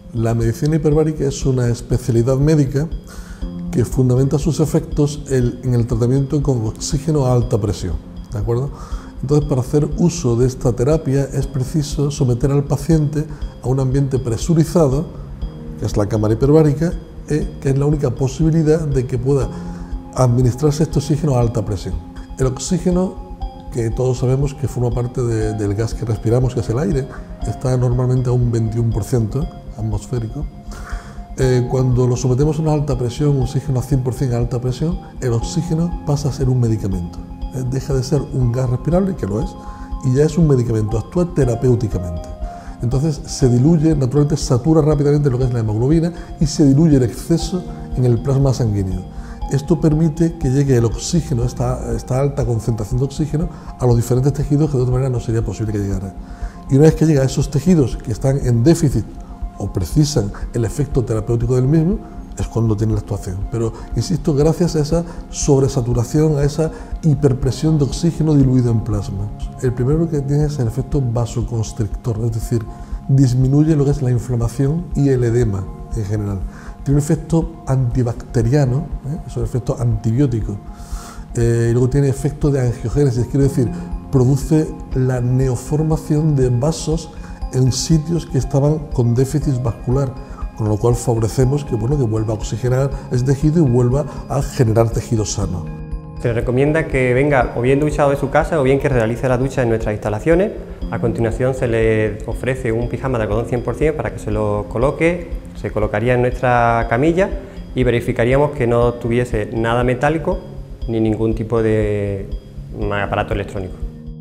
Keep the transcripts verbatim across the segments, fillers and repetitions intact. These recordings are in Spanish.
La medicina hiperbárica es una especialidad médica que fundamenta sus efectos en el tratamiento con oxígeno a alta presión, ¿de acuerdo? Entonces, para hacer uso de esta terapia es preciso someter al paciente a un ambiente presurizado, que es la cámara hiperbárica, eh, que es la única posibilidad de que pueda administrarse este oxígeno a alta presión. El oxígeno, que todos sabemos que forma parte de, del gas que respiramos, que es el aire, está normalmente a un veintiuno por ciento atmosférico. Eh, cuando lo sometemos a una alta presión, un oxígeno a cien por cien a alta presión, el oxígeno pasa a ser un medicamento. Eh, deja de ser un gas respirable, que lo es, y ya es un medicamento, actúa terapéuticamente. Entonces se diluye, naturalmente satura rápidamente lo que es la hemoglobina y se diluye el exceso en el plasma sanguíneo. Esto permite que llegue el oxígeno, esta, esta alta concentración de oxígeno, a los diferentes tejidos que de otra manera no sería posible que llegara. Y una vez que llega a esos tejidos que están en déficit o precisan el efecto terapéutico del mismo, es cuando tiene la actuación. Pero, insisto, gracias a esa sobresaturación, a esa hiperpresión de oxígeno diluido en plasma. El primero que tiene es el efecto vasoconstrictor, es decir, disminuye lo que es la inflamación y el edema en general. Tiene un efecto antibacteriano, ¿eh? Es un efecto antibiótico. Eh, y luego tiene efecto de angiogénesis, quiero decir, produce la neoformación de vasos en sitios que estaban con déficit vascular, con lo cual favorecemos que, bueno, que vuelva a oxigenar ese tejido y vuelva a generar tejido sano. Se le recomienda que venga o bien duchado de su casa o bien que realice la ducha en nuestras instalaciones. A continuación se le ofrece un pijama de algodón cien por cien para que se lo coloque, se colocaría en nuestra camilla y verificaríamos que no tuviese nada metálico ni ningún tipo de aparato electrónico.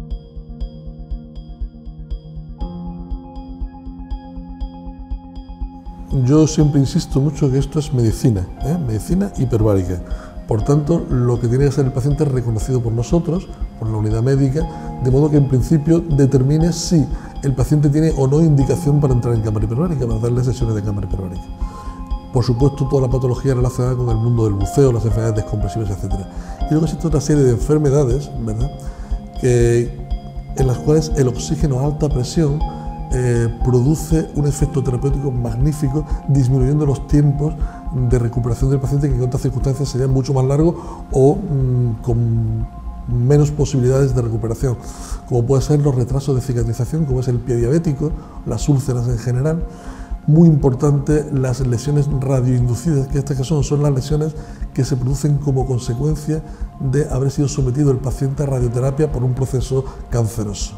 Yo siempre insisto mucho que esto es medicina, ¿eh? medicina hiperbárica. Por tanto, lo que tiene que ser el paciente es reconocido por nosotros, por la unidad médica, de modo que en principio determine si el paciente tiene o no indicación para entrar en cámara hiperbárica, para darle sesiones de cámara hiperbárica. Por supuesto, toda la patología relacionada con el mundo del buceo, las enfermedades descompresivas, etcétera. Y luego existe otra serie de enfermedades, ¿verdad?, que, en las cuales el oxígeno a alta presión Eh, produce un efecto terapéutico magnífico, disminuyendo los tiempos de recuperación del paciente, que en otras circunstancias serían mucho más largos o mmm, con menos posibilidades de recuperación, como pueden ser los retrasos de cicatrización, como es el pie diabético, las úlceras en general. Muy importante las lesiones radioinducidas, que estas que son, son las lesiones que se producen como consecuencia de haber sido sometido el paciente a radioterapia por un proceso canceroso.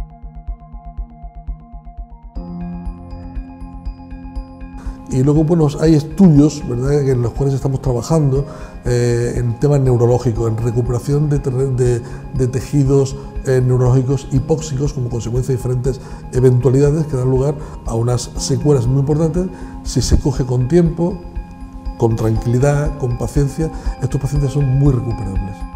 Y luego, bueno, hay estudios, ¿verdad?, en los cuales estamos trabajando eh, en temas neurológicos, en recuperación de, de, de tejidos eh, neurológicos hipóxicos como consecuencia de diferentes eventualidades que dan lugar a unas secuelas muy importantes. Si se coge con tiempo, con tranquilidad, con paciencia, estos pacientes son muy recuperables.